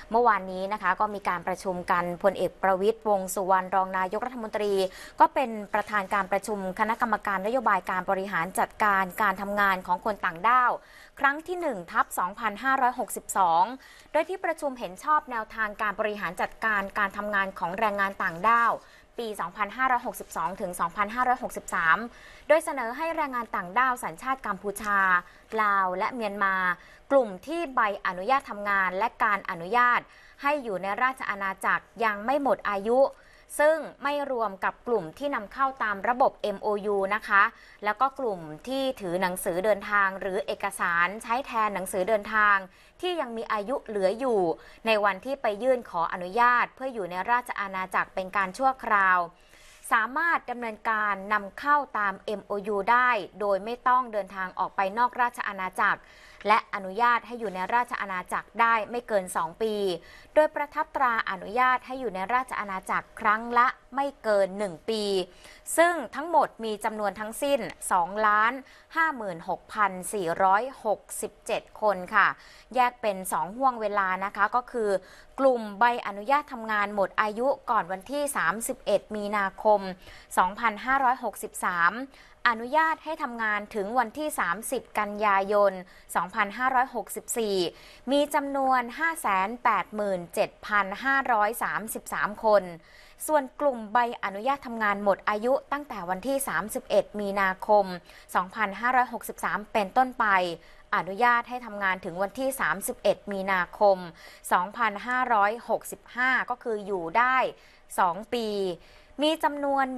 เมื่อวานนี้นะคะก็มีการประชุมกันพลเอกประวิตรวงษ์สุวรรณรองนายกรัฐมนตรีก็เป็นประธานการประชุมคณะกรรมการนโยบายการบริหารจัดการการทำงานของคนต่างด้าวครั้งที่1/2562โดยที่ประชุมเห็นชอบแนวทางการบริหารจัดการการทำงานของแรงงานต่างด้าวปี 2562 ถึง 2563 โดยเสนอให้แรงงานต่างด้าวสัญชาติกัมพูชาลาวและเมียนมากลุ่มที่ใบอนุญาตทำงานและการอนุญาตให้อยู่ในราชอาณาจักรยังไม่หมดอายุซึ่งไม่รวมกับกลุ่มที่นำเข้าตามระบบ MOU นะคะแล้วก็กลุ่มที่ถือหนังสือเดินทางหรือเอกสารใช้แทนหนังสือเดินทางที่ยังมีอายุเหลืออยู่ในวันที่ไปยื่นขออนุญาตเพื่ออยู่ในราชอาณาจักรเป็นการชั่วคราวสามารถดำเนินการนำเข้าตาม MOU ได้โดยไม่ต้องเดินทางออกไปนอกราชอาณาจักรและอนุญาตให้อยู่ในราชอาณาจักรได้ไม่เกิน2 ปีโดยประทับตราอนุญาตให้อยู่ในราชอาณาจักรครั้งละไม่เกิน1 ปีซึ่งทั้งหมดมีจำนวนทั้งสิ้น 2,56,467 คนค่ะแยกเป็น2ห่วงเวลานะคะก็คือกลุ่มใบอนุญาตทำงานหมดอายุก่อนวันที่31 มีนาคม 2563อนุญาตให้ทำงานถึงวันที่30 กันยายน 2564มีจำนวน 587,533 คนส่วนกลุ่มใบอนุญาตทำงานหมดอายุตั้งแต่วันที่31 มีนาคม 2563เป็นต้นไปอนุญาตให้ทำงานถึงวันที่31 มีนาคม 2565ก็คืออยู่ได้2 ปีมีจำนวน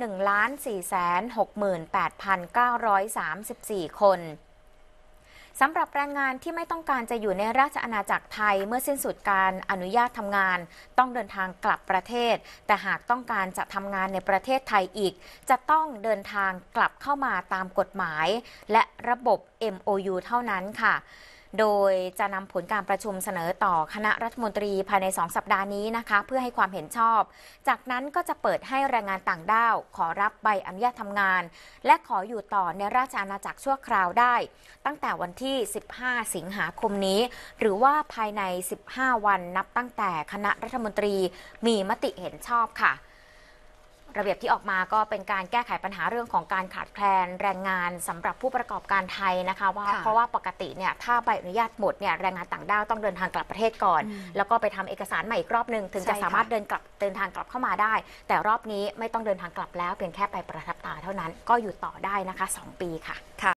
1,468,934 คนสำหรับแรงงานที่ไม่ต้องการจะอยู่ในราชอาณาจักรไทยเมื่อสิ้นสุดการอนุญาตทำงานต้องเดินทางกลับประเทศแต่หากต้องการจะทำงานในประเทศไทยอีกจะต้องเดินทางกลับเข้ามาตามกฎหมายและระบบ MOU เท่านั้นค่ะโดยจะนำผลการประชุมเสนอต่อคณะรัฐมนตรีภายใน2 สัปดาห์นี้นะคะเพื่อให้ความเห็นชอบจากนั้นก็จะเปิดให้แรงงานต่างด้าวขอรับใบอนุญาตทำงานและขออยู่ต่อในราชอาณาจักรชั่วคราวได้ตั้งแต่วันที่15 สิงหาคมนี้หรือว่าภายใน15 วันนับตั้งแต่คณะรัฐมนตรีมีมติเห็นชอบค่ะระเบียบที่ออกมาก็เป็นการแก้ไขปัญหาเรื่องของการขาดแคลนแรงงานสำหรับผู้ประกอบการไทยนะคะเพราะว่าปกติเนี่ยถ้าใบอนุญาตหมดเนี่ยแรงงานต่างด้าวต้องเดินทางกลับประเทศก่อนแล้วก็ไปทำเอกสารใหม่อีกรอบนึงถึงจะสามารถเดินทางกลับเข้ามาได้แต่รอบนี้ไม่ต้องเดินทางกลับแล้วเพียงแค่ไปประทับตราเท่านั้นก็อยู่ต่อได้นะคะ2 ปีค่ะ